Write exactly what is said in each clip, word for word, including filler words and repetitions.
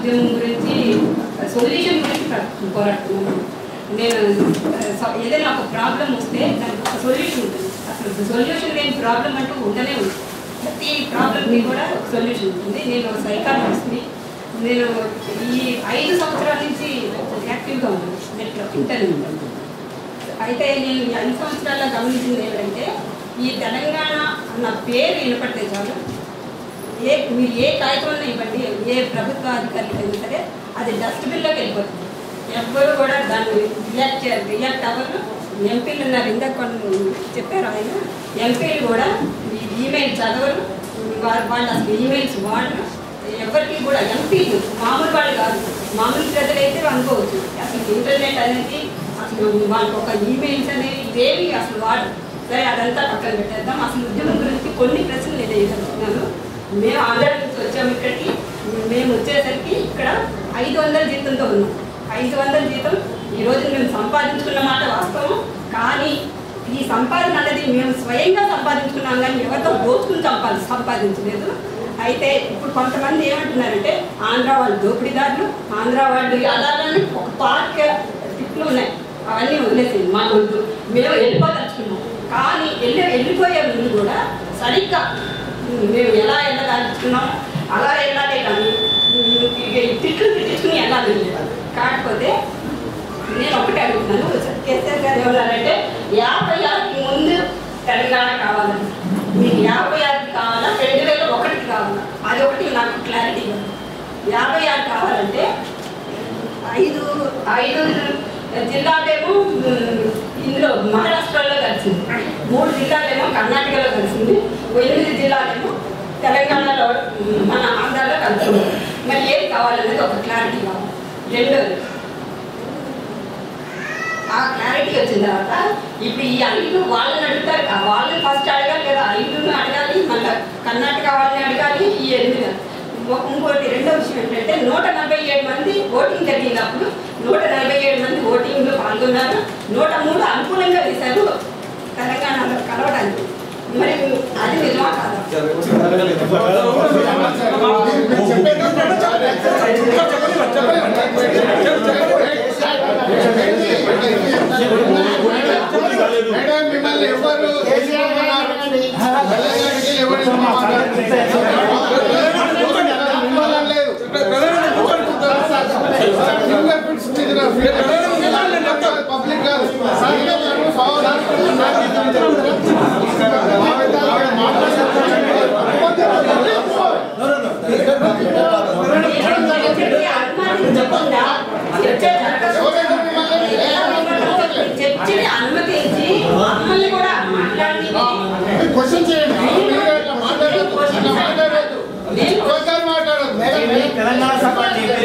ఉద్యమం గురించి సొల్యూషన్ గురించి పోరాడుతున్నాను. నేను ఏదైనా ఒక ప్రాబ్లం వస్తే దానికి ఒక సొల్యూషన్ ఉంటుంది. అసలు సొల్యూషన్ లేని ప్రాబ్లం అంటూ ఉండనే ఉంది. ప్రతి ప్రాబ్లంకి కూడా ఒక సొల్యూషన్ ఉంటుంది. నేను సైకాలజిస్ట్ని. నేను ఈ ఐదు సంవత్సరాల నుంచి యాక్టివ్గా ఉన్నాను నెట్లో, ఇంటర్వ్యూ. అయితే నేను ఈ ఐదు సంవత్సరాల్లో గమనించింది ఏంటంటే, ఈ తెలంగాణ అన్న పేరు వినపడితే చాలు, ఏ మీరు ఏ కాగితంలో ఇవ్వండి, ఏ ప్రభుత్వ అధికారులు అయినా సరే అది డస్ట్బిన్లోకి వెళ్ళిపోతుంది. ఎవ్వరు కూడా దాన్ని రియాక్ట్ చేయాలి. రియాక్ట్ అవ్వరు. ఎంపీలు ఉన్నారు, ఇందాక కొన్ని చెప్పారు ఆయన, ఎంపీలు కూడా ఈమెయిల్ చదవరు, వాళ్ళు అసలు ఈమెయిల్స్ వాడరు. ఎవరికి కూడా ఎంపీలు మామూలు వాళ్ళు కాదు, మామూలు ప్రజలైతే అనుకోవచ్చు. అసలు ఇంటర్నెట్ అనేది అసలు వాళ్ళకి ఒక ఈమెయిల్స్ అనేవి ఇవేవి అసలు వాడరు. సరే, అదంతా పక్కన పెట్టేద్దాం. అసలు ఉద్యమం గురించి కొన్ని ప్రశ్నలు నేను వేయగలుగుతున్నాను. మేము ఆంధ్ర నుంచి వచ్చాము ఇక్కడికి. మేము వచ్చేసరికి ఇక్కడ ఐదు వందల జీతంతో ఉన్నాం. ఐదు వందల జీతం ఈరోజు మేము సంపాదించుకున్న మాట వాస్తవం. కానీ ఈ సంపాదన అనేది మేము స్వయంగా సంపాదించుకున్నాం, కానీ ఎవరితో దోచుకుని సంపాది సంపాదించలేదు. అయితే ఇప్పుడు కొంతమంది ఏమంటున్నారంటే ఆంధ్ర వాళ్ళు దోపిడీదారులు, ఆంధ్ర వాళ్ళు అలాగని ఒక పార్క్ తిట్లు ఉన్నాయి, అవన్నీ వదిలేసింది మా ముందు. మేము వెళ్ళిపోదలుచుకున్నాం. కానీ వెళ్ళి వెళ్ళిపోయే ముందు కూడా సరిగ్గా మేము ఎలా వెళ్ళదలుచుకున్నాం అలా వెళ్ళాలి, కానీ తిట్లు తిట్టించుకుని వెళ్ళాలి. కాకపోతే నేను ఒకటే అడుగుతున్నాను, కేసీఆర్ గారు ఏమన్నారంటే యాభై ఆరుకి ముందు తెలంగాణ కావాలని. మీకు యాభై ఆరుకి కావాలా, రెండు వేల ఒకటికి కావాలా? అది ఒకటి నాకు క్లారిటీ ఉంది. యాభై ఆరు కావాలంటే ఐదు ఐదు జిల్లాలేమో ఇందులో మహారాష్ట్రలో కలిసింది, మూడు జిల్లాలేమో కర్ణాటకలో కలిసింది, ఎనిమిది జిల్లాలేమో తెలంగాణలో మన ఆంధ్రాలో కలిసింది. మరి ఏది కావాలనేది ఒక క్లారిటీ కావాలి. రెండోది, ఆ క్లారిటీ వచ్చిన తర్వాత ఇప్పుడు ఈ ఐదు వాళ్ళని అడుగుతారు, వాళ్ళని ఫస్ట్ అడగాలి కదా, ఐదును అడగాలి, మళ్ళీ కర్ణాటక వాళ్ళని అడగాలి, ఈ ఎనిమిది. ఇంకోటి రెండో విషయం ఏంటంటే నూట నలభై ఏడు మంది ఓటింగ్ జరిగినప్పుడు నూట నలభై ఏడు మంది ఓటింగ్లో పాల్గొన్నారు. నూట మూడు అనుకూలంగా వేశారు తెలంగాణలో కలవడానికి. మరి అది నిజమా కాదా? మిమ్మల్ని ఎవరు పబ్లిక్ కాదు. చర్చని అనుమతించి మమ్మల్ని కూడా మాట్లాడి క్వశ్చన్ చేయండి. మాట్లాడదు మాట్లాడదు తెలంగాణ సభ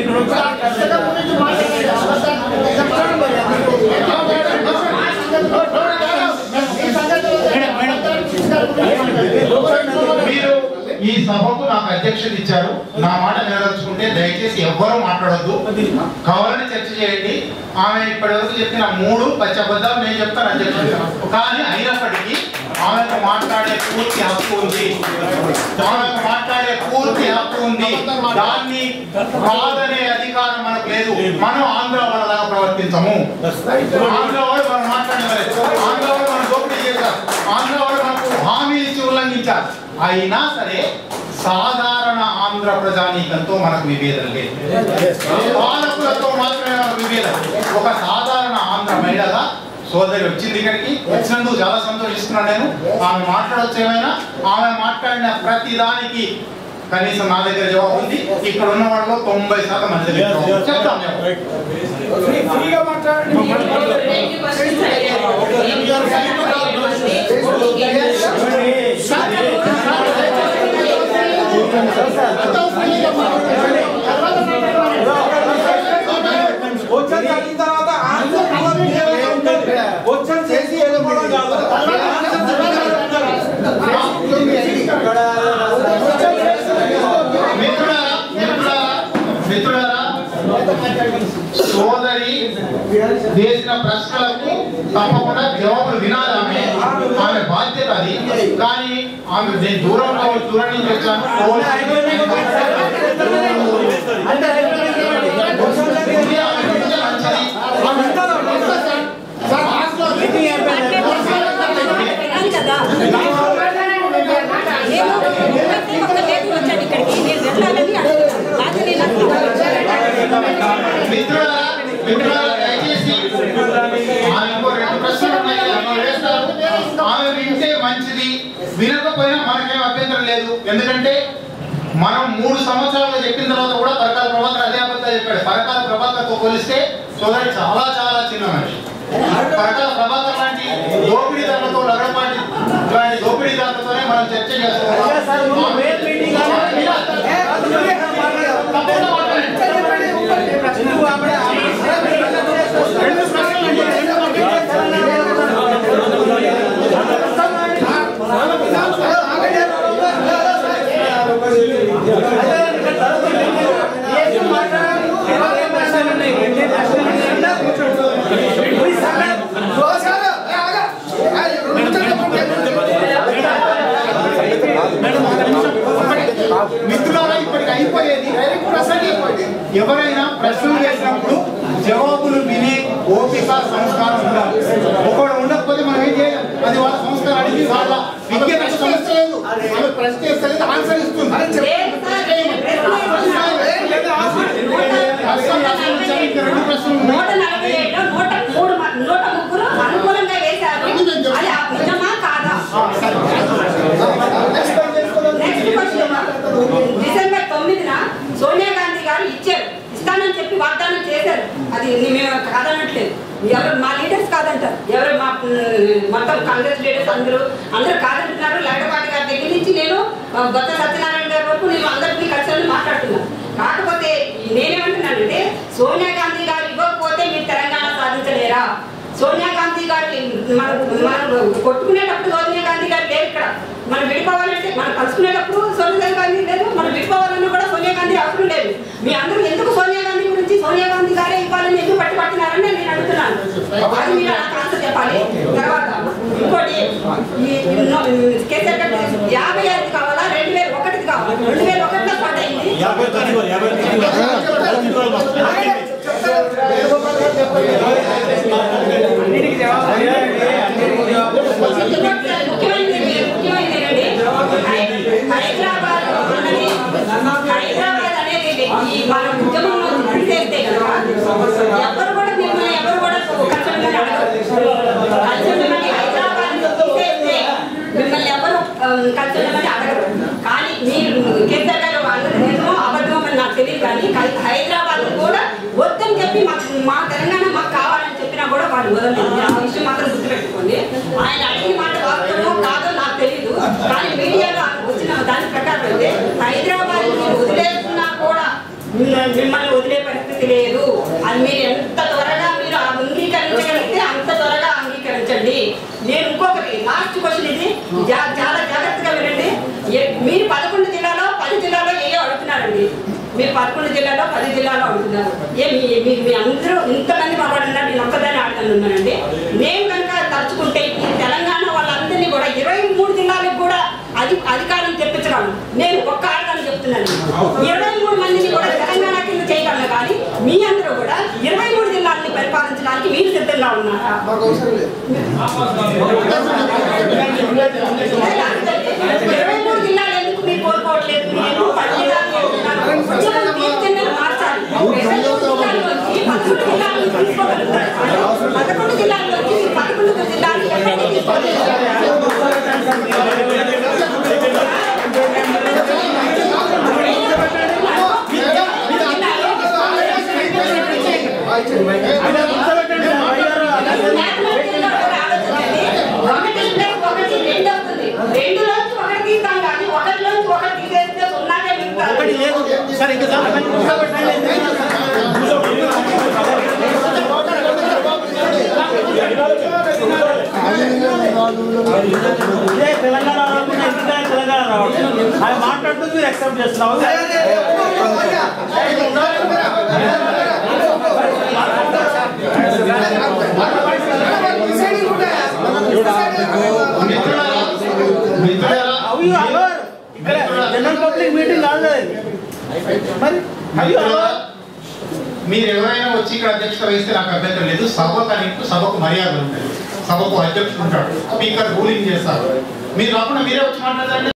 మీరు ఈ సభకు నాకు అధ్యక్షత ఇచ్చారు. నా మాట నెరవేర్చుకుంటే దయచేసి ఎవ్వరూ మాట్లాడొద్దు, కావాలని చర్చ చేయండి. ఆమె ఇప్పటివరకు చెప్పిన మూడు పచ్చబద్దాలు నేను చెప్తాను అధ్యక్షుడు. కానీ అయినప్పటికీ ఆమెకు మాట్లాడే పూర్తి హక్కు ఉంది, ఆమెకు మాట్లాడే పూర్తి హక్కు ఉంది. దాన్ని కాదనే అధికారం మనకు లేదు. మనం ఆంధ్ర వాళ్ళలాగా ప్రవర్తించము. ఆంధ్ర వాళ్ళు మనం మాట్లాడలేదు, ఆంధ్ర వాళ్ళు మనం దోపిడీ చేశారు, ఆంధ్ర వాళ్ళు మనకు హామీ ఇచ్చి ఉల్లంఘించారు. అయినా సరే సాధారణ ఆంధ్ర ప్రజానీకంతో మనకు విభేదం లేదు, పాలకులతో మాత్రమే మనకు విభేదం. ఒక సాధారణ ఆంధ్ర మహిళగా సోదరి వచ్చింది ఇక్కడికి, వచ్చినందుకు చాలా సంతోషిస్తున్నాను నేను. ఆమె మాట్లాడవచ్చు ఏమైనా, ఆమె మాట్లాడిన ప్రతి దానికి కనీసం నా దగ్గర జవాబు ఉంది. ఇక్కడ ఉన్న వాళ్ళలో తొంభై శాతం మంది చెప్తాం. సోదరి వేసిన ప్రశ్నలకు తప్పకుండా జవాబులు వినాలి. ఆమె ఆమె బాధ్యత అది. కానీ ఆమె నేను దూరం దూరం నుంచి వచ్చాను. వచ్చాడు ఇక్కడికి నేను వెళ్ళాలని మిత్రులారా మిత్రులారా దయచేసి ఆమె ఇంకో రెండు ప్రశ్నలు ఉన్నాయి ఆమె వేస్తారు ఆమె వింటే మంచిది వినకపోయినా మనకేం అభ్యంతరం లేదు ఎందుకంటే మనం మూడు సంవత్సరాలు చెప్పిన తర్వాత కూడా పరకాల ప్రభాకర్ అదే అబద్ధాలు చెప్పాడు పరకాల ప్రభాకర్తో పోలిస్తే సోదరి చాలా చాలా చిన్న మనిషి పరకాల ప్రభాకర్ లాంటి దోపిడీదారులతో లగడపాటి లాంటి దోపిడీదారులతోనే మనం చర్చ చేస్తున్నాం మిత్రులారా ఇప్పటికి అయిపోయేది ఎవరైనా ప్రశ్నలు వేసినప్పుడు జవాబులు విని ఓపిక సంస్కారం ఉండాలి ఒకడు ఉండకపోతే మనం ఏం చేయాలి అది వాళ్ళ సంస్కారానికి వాళ్ళ విద్య ప్రశ్నిస్తలేదు ఆమె ప్రశ్నిస్తలేదు ఆన్సర్ ఇస్తుంది రెండు ప్రశ్నలు నూట నలభై ఏడులో నూట మూడు నూట ముగ్గురు అనుకూలంగా వేశారు అది నిజమా కాదా నెక్స్ట్ క్వశ్చన్ డిసెంబర్ తొమ్మిదిన సోనియా గాంధీ గారు ఇచ్చారు ఇస్తానని చెప్పి వాగ్దానం చేశారు అది మేము కాదనట్లేదు ఎవరు మా లీడర్స్ కాదంటారు ఎవరు మా మొత్తం కాంగ్రెస్ లీడర్స్ అందరూ అందరూ కాదంటున్నారు లగడపాటి గారి దగ్గర నుంచి నేను బొత్స సత్యనారాయణ గారి వరకు నేను అందరినీ కలిసి మాట్లాడుతున్నాను కాకపోతే నేనేమంటున్నానంటే సోనియా గాంధీ గారు ఇవ్వకపోతే మీరు తెలంగాణ సాధించలేరా సోనియా గాంధీ గారు మనం మనం కొట్టుకునేటప్పుడు సోనియా గాంధీ గారు లేరు ఇక్కడ మనం విడిపోవాలంటే మనం కలుసుకునేటప్పుడు సోనియా గాంధీ లేదు మనం విడిపోవాలన్నా కూడా సోనియా గాంధీ అవసరం లేదు మీ అందరూ ఎందుకు సోనియా గాంధీ గురించి సోనియా గాంధీ గారే ఇవ్వాలని ఎందుకు పట్టి పట్టినారని నేను అడుగుతున్నాను అది మీరు ఆన్సర్ చెప్పాలి తర్వాత ఇంకోటి కేసీఆర్ గారు యాభై ఐదు కావాలా రెండు వేల ఒకటికి కావాలా రెండు వేల ఒకటిలో స్టార్ట్ అయింది హైదరాబాద్ హైదరాబాద్ అనేది మన ఉద్యమంలో తీసేస్తే కదా ఎవరు కూడా మిమ్మల్ని ఎవరు కూడా కల్చర్లని అడగరు కల్చర్లని హైదరాబాద్ తీసేస్తే మిమ్మల్ని ఎవరు కల్చర్లని అడగరు కానీ మీరు కేసీఆర్ గారు వాళ్ళని నిజమో అబద్ధం అని నాకు తెలియదు కానీ హైదరాబాద్ కూడా వద్దని చెప్పి మాకు మా తెలంగాణ మాకు కావాలని చెప్పినా కూడా వాళ్ళు వదలలేదు ఆ విషయం మాత్రం గుర్తుపెట్టుకోండి ఆయన అడిగిన మాట వాస్తవమో కాదో నాకు తెలియదు కానీ మీడియాలో వచ్చిన దాని ప్రకారం అయితే హైదరాబాద్ వదిలేస్తున్నా కూడా మిమ్మల్ని వదిలే పరిస్థితి లేదు అది మీరు ఎంత త్వరగా మీరు అంగీకరించగలిగితే అంత త్వరగా అంగీకరించండి నేను ఇంకొకటి లాస్ట్ క్వశ్చన్ ఇది చాలా జాగ్రత్తగా వినండి మీరు పదకొండు జిల్లాలో పది జిల్లాలో ఏయో అడుగుతున్నారండి మీరు పదకొండు జిల్లాలో పది జిల్లాలో అడుగుతున్నారు ఏ మీ మీ అందరూ ఇంతమంది మాట్లాడినా నేను ఒక్కదాన్ని ఆడుతున్నానండి నేను కనుక తలుచుకుంటే ఈ తెలంగాణ వాళ్ళందరినీ కూడా ఇరవై మూడు జిల్లాలకు కూడా అది అధికారం తెప్పించగలను నేను ఒక్క ఆడదాన్ని చెప్తున్నాను ఇరవై మూడు మందిని కూడా తెలంగాణ కింద చేయగలను కానీ మీ అందరూ కూడా ఇరవై మూడు జిల్లాలని పరిపాలించడానికి మీరు సిద్ధంగా ఉన్నారా ఇరవై మూడు జిల్లాలు ఎందుకు మీరు కోరుకోవట్లేదు నేను పది జిల్లాలు మార్చాలి పదకొండు జిల్లాలను తీసుకోగలుగుతారు పదకొండు జిల్లాల్లో పదకొండు జిల్లాలు తెలంగాణ తెలంగాణ రావడం అది మాట్లాడుతూ మీరు యాక్సెప్ట్ చేస్తున్నావు జనరల్ పబ్లిక్ మీటింగ్ కాదు మరి మీరు ఎవరైనా వచ్చి ఇక్కడ అధ్యక్షత వహిస్తే నాకు అభ్యంతరం లేదు సభకు అనింటూ సభకు మర్యాద ఉంటుంది సభకు అధ్యక్షుడు ఉంటాడు స్పీకర్ రూలింగ్ చేస్తారు మీరు కాకుండా మీరే వచ్చి మాట్లాడారండి